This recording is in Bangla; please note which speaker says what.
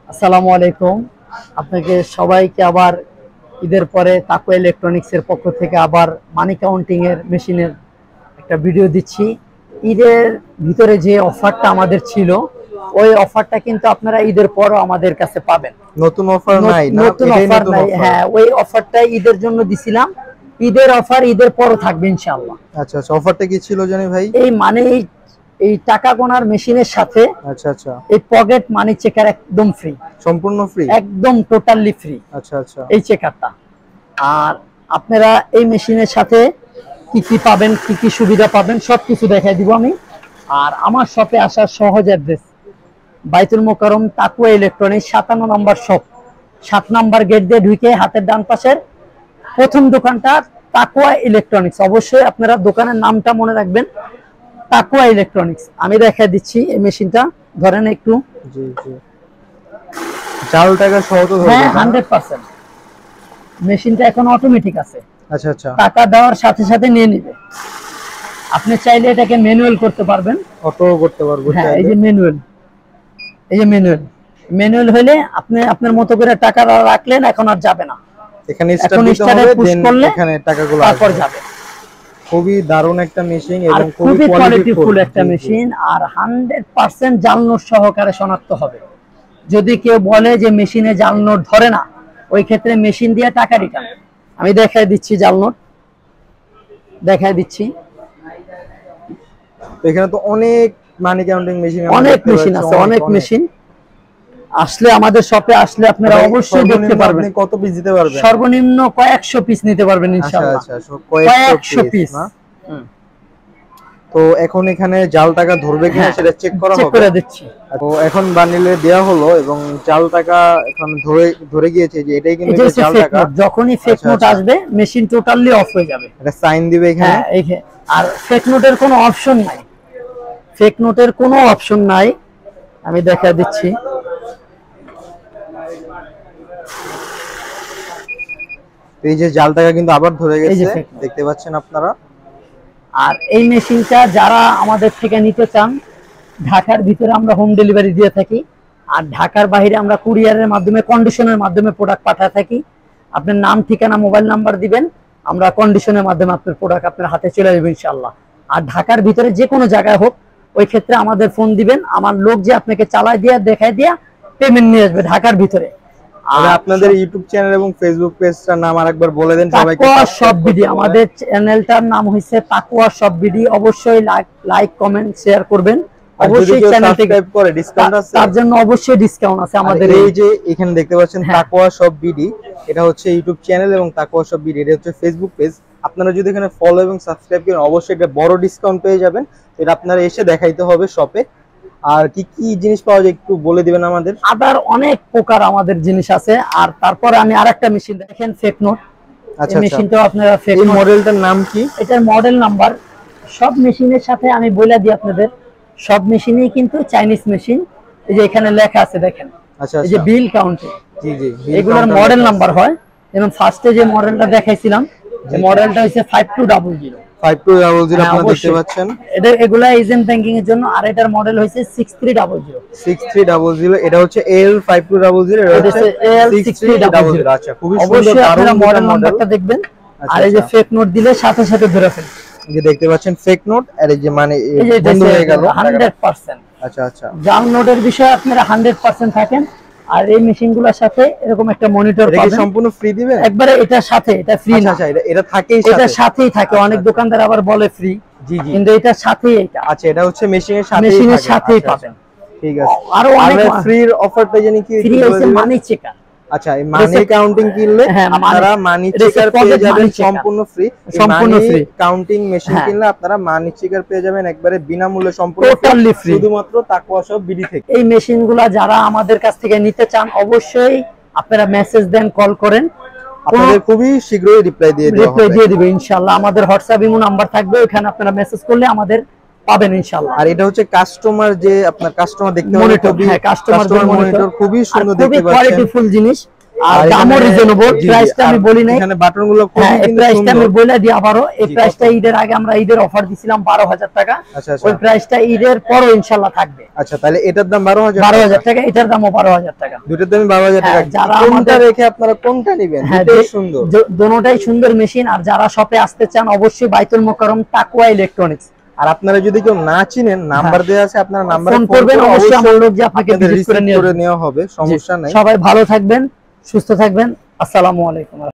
Speaker 1: আসসালামু আলাইকুম। আপনাকে সবাইকে আবার ঈদের পরে তাকুয়া ইলেকট্রনিক্সের পক্ষ থেকে আবার মানি কাউন্টিং এর মেশিনের একটা ভিডিও দিচ্ছি। ঈদের ভিতরে যে অফারটা আমাদের ছিল ওই অফারটা কিন্তু আপনারা ঈদের পরও আমাদের কাছে পাবেন।
Speaker 2: নতুন অফার নাই না?
Speaker 1: নতুন অফার নাই, হ্যাঁ ওই অফারটা ঈদের জন্য দিছিলাম। ঈদের অফার ঈদের পরও থাকবে ইনশাআল্লাহ।
Speaker 2: আচ্ছা আচ্ছা, অফারটা কি ছিল জানি ভাই?
Speaker 1: এই মানে এই টাকা গোনার মেশিনের সাথে
Speaker 2: আচ্ছা আচ্ছা,
Speaker 1: এই পকেট মানি চেকার একদম ফ্রি,
Speaker 2: সম্পূর্ণ ফ্রি,
Speaker 1: একদম টোটালি ফ্রি।
Speaker 2: আচ্ছা আচ্ছা,
Speaker 1: এই চেকারটা। আর আপনারা এই মেশিনের সাথে কি কি পাবেন, কি কি সুবিধা পাবেন সবকিছু দেখাই দিব আমি। আর আমার শপে আসার সহজ অ্যাড্রেস বাইতুল মোকাররম তাকুয়া ইলেকট্রনিক্স 57 নম্বর শপ, 7 নম্বর গেট দিয়ে ঢুকে হাতের ডান পাশের প্রথম দোকানটা তাকুয়া ইলেকট্রনিক্স। অবশ্যই আপনারা দোকানের নামটা মনে রাখবেন, তাকুয়া ইলেকট্রনিক্স। আমি দেখাই দিচ্ছি এই মেশিনটা, ধরেন একটু।
Speaker 2: জি জি, জাল টাকা সহ তো ধরবে?
Speaker 1: হ্যাঁ 100%। মেশিনটা এখন অটোমেটিক আছে।
Speaker 2: আচ্ছা আচ্ছা,
Speaker 1: টাকা দেওয়ার সাথে সাথে নিয়ে নিবে। আপনি চাইলে এটাকে ম্যানুয়াল করতে পারবেন,
Speaker 2: অটো করতে পারবো।
Speaker 1: হ্যাঁ এই যে ম্যানুয়াল, এই যে ম্যানুয়াল হলে আপনি আপনার মতো করে টাকা রাখলেন, এখন আর যাবে না।
Speaker 2: এখানে
Speaker 1: এখন স্টার্টে পুশ করলে
Speaker 2: এখানে টাকাগুলো
Speaker 1: তারপর যাবে।
Speaker 2: খুবই দারুণ একটা মেশিন
Speaker 1: আর
Speaker 2: এবং
Speaker 1: খুবই কোয়ালিটিফুল একটা মেশিন। আর 100% জাল নোট সহকারে শনাক্ত হবে। যদি কেউ বলে যে মেশিনে জাল নোট ধরে না, ওই ক্ষেত্রে মেশিন দিয়ে টাকা রিটার্ন। আমি দেখাই দিচ্ছি জাল নোট, দেখাই দিচ্ছি।
Speaker 2: এখানে তো অনেক মানি কাউন্টিং মেশিন,
Speaker 1: অনেক মেশিন আছে, অনেক মেশিন। আসলে আমাদের শপে আসলে আপনারা অবশ্যই দেখতে পারবেন।
Speaker 2: আপনি কত পিস দিতে পারবেন?
Speaker 1: সর্বনিম্ন কয়েকশো পিস নিতে পারবেন ইনশাআল্লাহ।
Speaker 2: আচ্ছা আচ্ছা, কয়েকশো পিস না? তো এখন এখানে জাল টাকা ধরবে কিনা সেটা চেক করা হবে, চেক করে
Speaker 1: দিচ্ছি।
Speaker 2: তো এখন বানিলে দেয়া হলো এবং জাল টাকা এখন ধরে গিয়েছে যে এটাই কিন্তু জাল টাকা।
Speaker 1: যখনই ফেক নোট আসবে মেশিন টোটালি অফ হয়ে যাবে।
Speaker 2: এটা সাইন দিবে এখানে।
Speaker 1: আর ফেক নোটের কোনো অপশন নাই, ফেক নোটের কোনো অপশন নাই। আমি দেখা দিচ্ছি।
Speaker 2: এই যে জাল টাকা কিন্তু আবার ধরে গেছে, দেখতে পাচ্ছেন আপনারা।
Speaker 1: আর এই মেশিনটা যারা আমাদের থেকে নিতে চান, ঢাকার ভিতরে আমরা হোম ডেলিভারি দিয়ে থাকি। আর ঢাকার বাইরে আমরা কুরিয়ারের মাধ্যমে, কন্ডিশনের মাধ্যমে প্রোডাক্ট পাঠায় থাকি। আপনার নাম, ঠিকানা, মোবাইল নাম্বার দিবেন, আমরা কন্ডিশনের মাধ্যমে আপনার প্রোডাক্ট আপনার হাতে চলে যাবে ইনশাআল্লাহ। আর ঢাকার ভিতরে যে কোনো জায়গায় হোক, ওই ক্ষেত্রে আমাদের ফোন দিবেন, আমার লোক যে আপনাকে চালায় দিয়া দেখায় দিয়া পেমেন্ট নিয়ে আসবে ঢাকার ভিতরে।
Speaker 2: আর আপনাদের ইউটিউব চ্যানেল এবং ফেসবুক পেজটার নাম আরেকবার বলে দেন সবাইকে।
Speaker 1: তাকুয়া শপ বিডি, আমাদের চ্যানেলটার নাম হইছে তাকুয়া শপ বিডি। অবশ্যই লাইক কমেন্ট শেয়ার করবেন। অবশ্যই চ্যানেলটি সাবস্ক্রাইব করে ডিসকাউন্ট আছে, তার জন্য অবশ্যই ডিসকাউন্ট আছে আমাদের।
Speaker 2: এই যে এখানে দেখতে পাচ্ছেন তাকুয়া শপ বিডি, এটা হচ্ছে ইউটিউব চ্যানেল এবং তাকুয়া শপ বিডি এটা হচ্ছে ফেসবুক পেজ। আপনারা যদি এখানে ফলো এবং সাবস্ক্রাইব করেন অবশ্যই এটা বড় ডিসকাউন্ট পেয়ে যাবেন। এটা আপনারা এসে দেখাইতে হবে শপে। আর কি কি জিনিস পাওয়া যায় একটু বলে দিবেন আমাদের? আদার
Speaker 1: অনেক প্রকার আমাদের জিনিস আছে। আর তারপরে আমি আরেকটা মেশিন দেখেন, ফেক নোট।
Speaker 2: আচ্ছা,
Speaker 1: মেশিনটাও আপনারা ফেক নোট।
Speaker 2: মডেলটার নাম কি?
Speaker 1: এটার মডেল নাম্বার সব মেশিনের সাথে আমি বলে দিই আপনাদের। সব মেশিনেই কিন্তু চাইনিজ মেশিন। এই যে এখানে লেখা আছে দেখেন,
Speaker 2: আচ্ছা
Speaker 1: এই যে বিল কাউন্টিং,
Speaker 2: জি জি,
Speaker 1: এগুলোর মডেল নাম্বার হয়। এবং ফার্স্টে যে মডেলটা দেখাইছিলাম, এই মডেলটা হচ্ছে 5200।
Speaker 2: 5200 আপনারা দেখতে পাচ্ছেন।
Speaker 1: এটা এগুলা এজেন্ট ব্যাংকিং এর জন্য। আর এটার মডেল হইছে 6300।
Speaker 2: 6300 এটা হচ্ছে L5200, এটা হচ্ছে L6300। আচ্ছা, খুবই সুন্দর, দারুণ মডেল নাম্বারটা দেখবেন।
Speaker 1: আর এই যে ফেক নোট দিলে সাথে সাথে ধরে ফেলবে।
Speaker 2: এই যে দেখতে পাচ্ছেন ফেক নোট, আর এই যে মানে বন্ধ হয়ে গেল
Speaker 1: 100%।
Speaker 2: আচ্ছা আচ্ছা,
Speaker 1: জাল নোটের বিষয়ে আপনারা 100% থাকেন। আর এই মেশিনগুলোর সাথে এরকম একটা মনিটর পাবেন।
Speaker 2: এটা সম্পূর্ণ ফ্রি দিবেন
Speaker 1: একবারে, এটার সাথে, এটা ফ্রি না।
Speaker 2: আচ্ছা, এটা থাকেই সাথে,
Speaker 1: এটা সাথেই থাকে। অনেক দোকানদার আবার বলে ফ্রি,
Speaker 2: জি জি,
Speaker 1: কিন্তু এটা সাথেই। এটা
Speaker 2: আচ্ছা, এটা হচ্ছে মেশিনের
Speaker 1: সাথেই পাবেন।
Speaker 2: ঠিক আছে।
Speaker 1: আরো অনেক
Speaker 2: ফ্রির অফারটা জানি কি?
Speaker 1: ফ্রি হচ্ছে মানি চেকার।
Speaker 2: আচ্ছা, এই মানি কাউন্টিং কিনলে আপনারা মানি চেকার পেয়ে যাবেন সম্পূর্ণ ফ্রি। সম্পূর্ণ ফ্রি কাউন্টিং মেশিন কিনলে আপনারা মানি চেকার পেয়ে যাবেন একবারে বিনামূল্যে, সম্পূর্ণ টোটালি ফ্রি, শুধুমাত্র তাকুয়া শপ বিডি থেকে।
Speaker 1: এই মেশিনগুলো যারা আমাদের কাছ থেকে নিতে চান অবশ্যই আপনারা মেসেজ দেন, কল করেন,
Speaker 2: আপনাদের খুবই শীঘ্রই রিপ্লাই দিয়ে
Speaker 1: দিবে ইনশাআল্লাহ। আমাদের হোয়াটসঅ্যাপ ইমো নাম্বার থাকবে, ওখানে আপনারা মেসেজ করলে আমাদের পাবেন ইনশাআল্লাহ।
Speaker 2: আর এটা হচ্ছে কাস্টমার, যে আপনার কাস্টমার দেখতে পাবেন,
Speaker 1: কাস্টমার মনিটর খুবই সুন্দর, দেখতে পাচ্ছেন, কোয়ালিটিফুল জিনিস। আর দামও রিজনেবল, প্রাইসটা আমি বলি নাই।
Speaker 2: এখানে বাটনগুলো খুবই
Speaker 1: হ্যাঁ, এই
Speaker 2: কিন্তু
Speaker 1: প্রাইসটা আমি
Speaker 2: সুন্দর।
Speaker 1: বলে দিই আবারও, এই
Speaker 2: জি,
Speaker 1: প্রাইসটা
Speaker 2: কত?
Speaker 1: ঈদের আগে আমরা ঈদের অফার দিছিলাম 12,000 টাকা।
Speaker 2: আচ্ছা আচ্ছা
Speaker 1: ওই প্রাইসটা ঈদের পরও ইনশাআল্লাহ থাকবে।
Speaker 2: আচ্ছা, তাহলে এটার দাম 12,000
Speaker 1: 12,000 টাকা, এটার দামও 12,000 টাকা।
Speaker 2: দুটোর দামই 12,000 টাকা।
Speaker 1: হ্যাঁ, যারা
Speaker 2: কোনটা
Speaker 1: আমাদের-
Speaker 2: রেখে আপনারা কোনটা নেবেন?
Speaker 1: হ্যাঁ,
Speaker 2: দুটোই সুন্দর।
Speaker 1: দোনোটাই সুন্দর মেশিন। আর যারা শপে আসতে চান অবশ্যই বাইতুল মোকাররম তাকওয়া ইলেকট্রনিক্স।
Speaker 2: আর আপনারা যদি কেউ না চিনেন, নাম্বার দেওয়া আছে, আপনারা নাম্বারে
Speaker 1: ফোন করবেন, অবশ্যই আমার লোক যে আপনাকে ভিজিট করে নিয়ে
Speaker 2: নেওয়া হবে, সমস্যা নাই।
Speaker 1: সবাই ভালো থাকবেন, সুস্থ থাকবেন। আসসালামু আলাইকুম।